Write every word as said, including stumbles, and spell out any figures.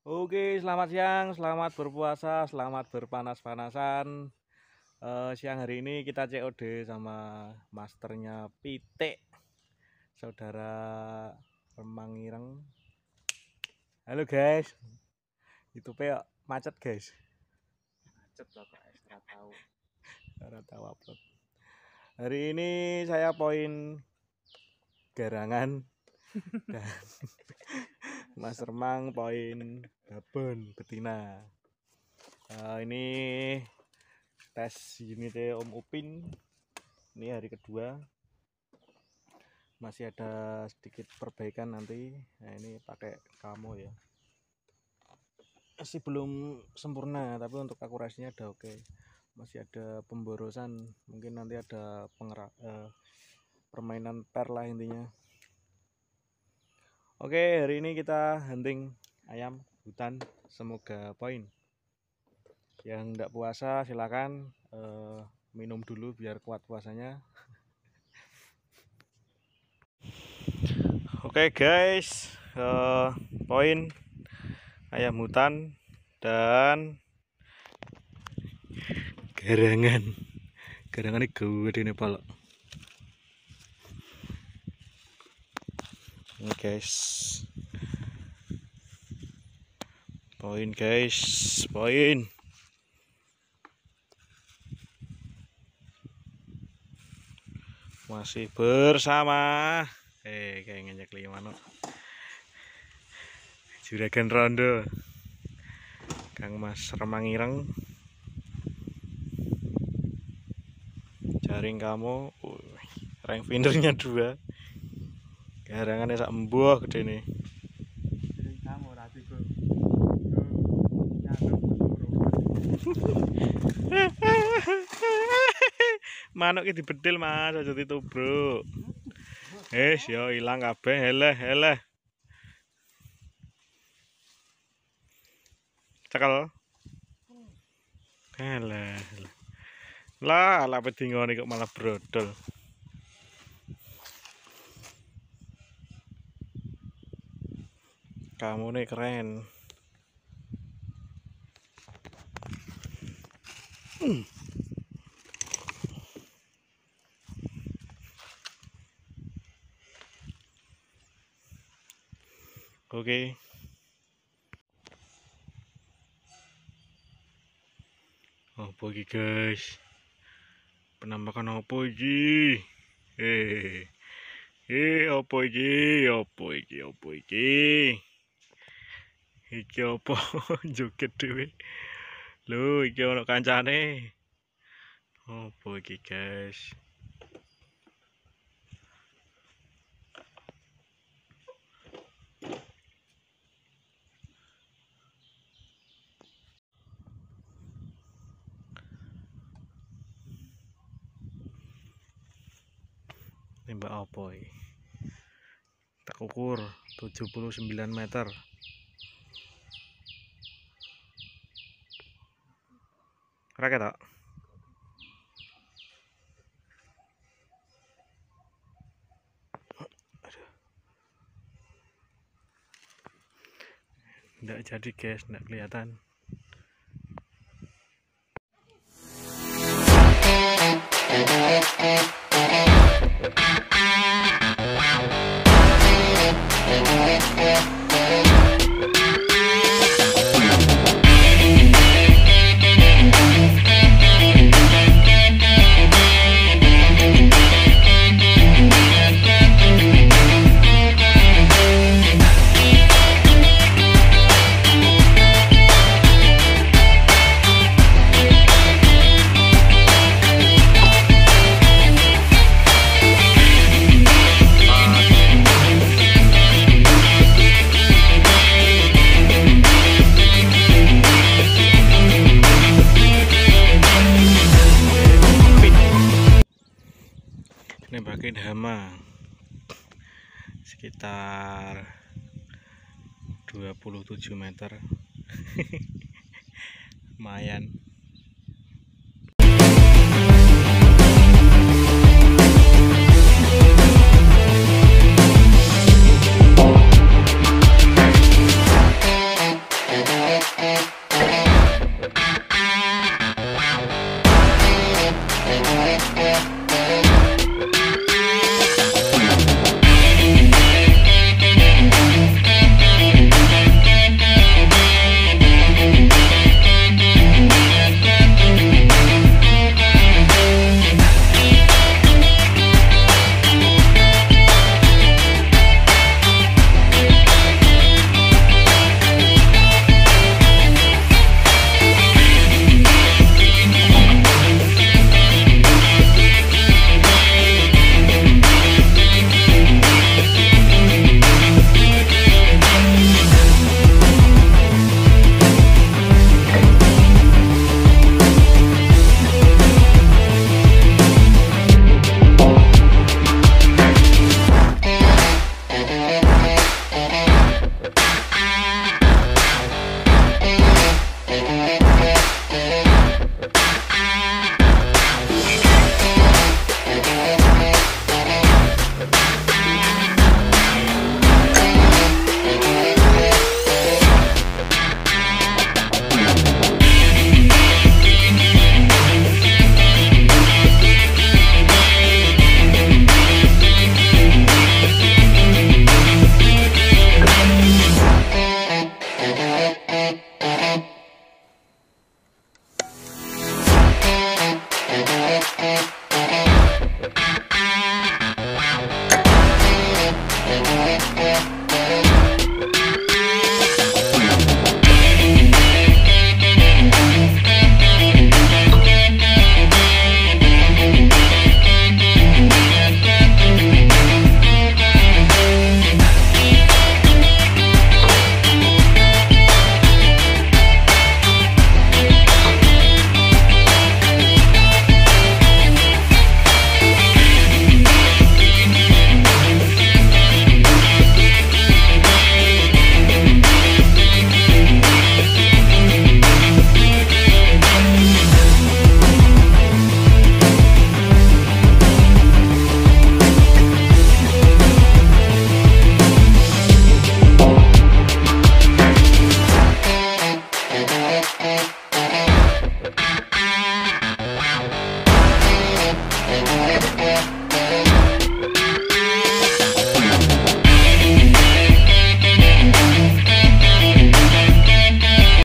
Oke, selamat siang, selamat berpuasa, selamat berpanas-panasan. Eh, siang hari ini kita C O D sama masternya Pitik, saudara Remangireng. Halo guys, YouTube ya macet guys. Macet loh kok, nggak tahu. Nggak tahu upload. Hari ini saya poin garangan dan Mas Remang poin babon betina. Uh, ini tes unitnya Om Upin. Ini hari kedua, masih ada sedikit perbaikan nanti. Nah, ini pakai kamo ya, masih belum sempurna tapi untuk akurasinya ada oke. Masih ada pemborosan, mungkin nanti ada pengerak eh, permainan per lah intinya. Oke, hari ini kita hunting ayam hutan, semoga poin. Yang enggak puasa silakan eh, minum dulu biar kuat puasanya. Oke guys, uh, poin ayam hutan dan garangan. Garangan ini gede nih palok. Ini guys, poin guys, poin. Masih bersama eh kayak ngenyek lima no Juragan Rondo Kang Mas Remangireng, jaring kamu uh, rank findernya dua, garangannya sak embuh gede nih. Jaring kamu rati bro. Manuk iki dibedil Mas, aja ditubruk. Eh, yo ilang kabeh, eleh, eleh. Cekel. Eleh. Lah, ala pedingone kok malah brodol. Kamu nih keren. Hmm. Oke. Apa iki guys? Penampakan apa iki? Eh. Eh, apa iki? Apa iki? Apa iki? Iki apa? Joget dhewe. Lho, iki ono kancane. Apa iki guys? Tembak apa iki? Tak ukur tujuh puluh sembilan meter. Raket tak? Nggak jadi guys, nggak kelihatan. Nembakin hama sekitar dua puluh tujuh meter. Lumayan.